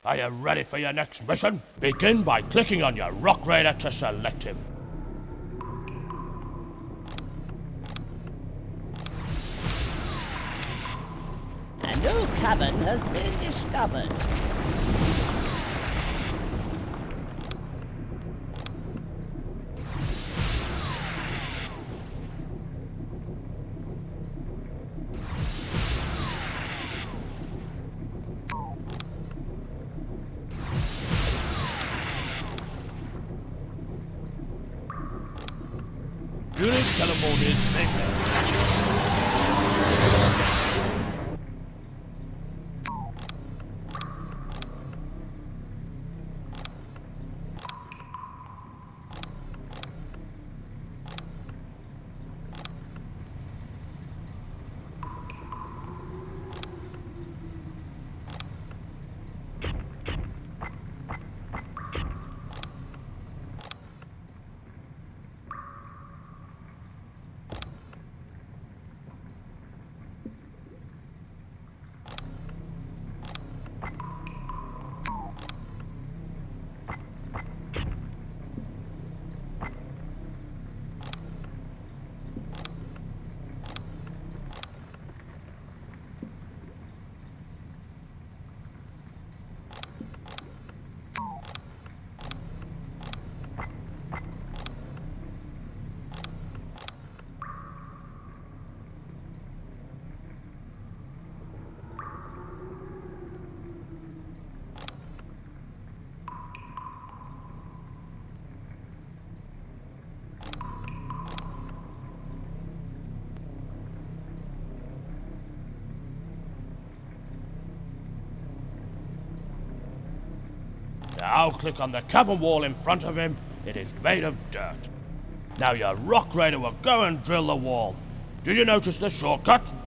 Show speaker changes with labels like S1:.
S1: Are you ready for your next mission? Begin by clicking on your Rock Raider to select him.
S2: A new cabin has been discovered.
S1: Unit teleported safely. Now click on the cabin wall in front of him. It is made of dirt. Now your Rock Raider will go and drill the wall. Did you notice the shortcut?